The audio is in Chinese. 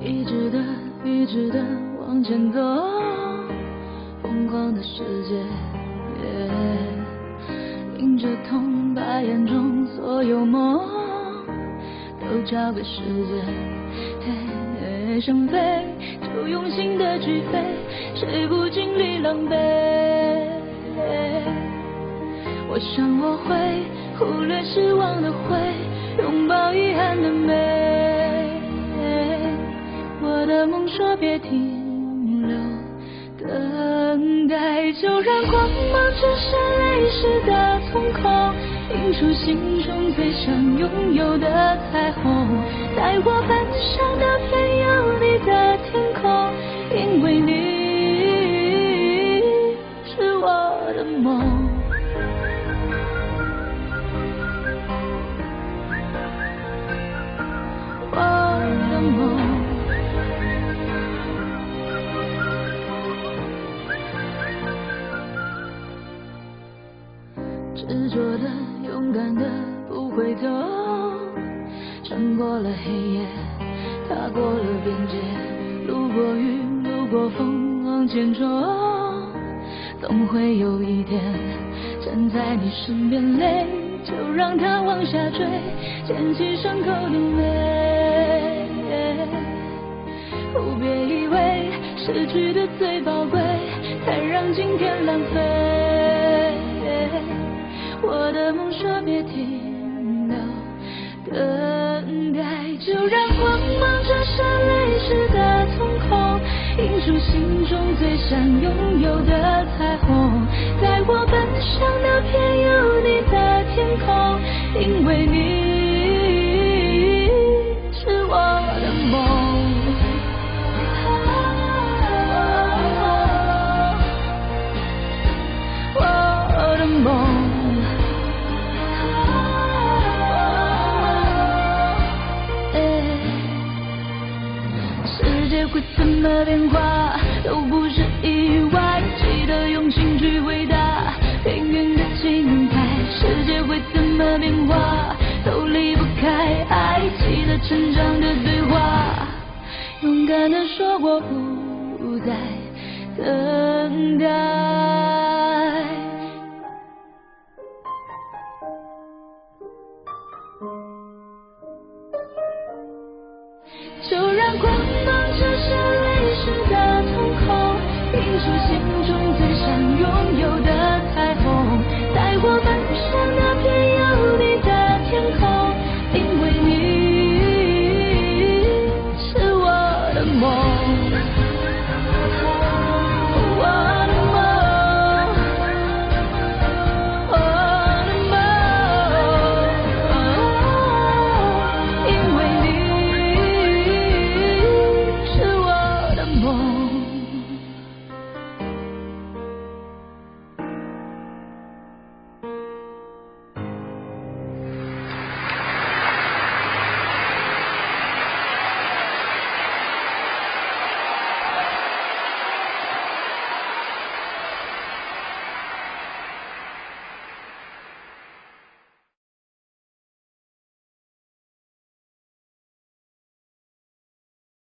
一直的往前走，疯狂的世界，迎着痛，把眼中所有梦都交给时间。想飞就用心的去飞，谁不经历狼狈？我想我会忽略失望的灰，拥抱遗憾的美。我的梦说别停留，等待就让光芒折射泪湿的瞳孔，映出心中最想拥有的彩虹。在我奔向的偏有你的天空，因为你是我的梦。执着的，勇敢的，不回头，穿过了黑夜，踏过了边界，路过雨，路过风，往前冲，总会有一天站在你身边，泪就让它往下坠，捡起伤口的美。别以为失去的最宝贵，才让今天浪费。我的梦说别停留，等待就让光芒折射泪湿的瞳孔，映出心中最想拥有的彩虹。在我奔向的偏有你的天空，因为你是我的梦。会怎么变化都不是意外，记得用心去回答命运的精彩。世界会怎么变化都离不开爱，记得成长的对话，勇敢地说我不再等待。就让光芒折射泪湿的瞳孔，映出心中最想拥有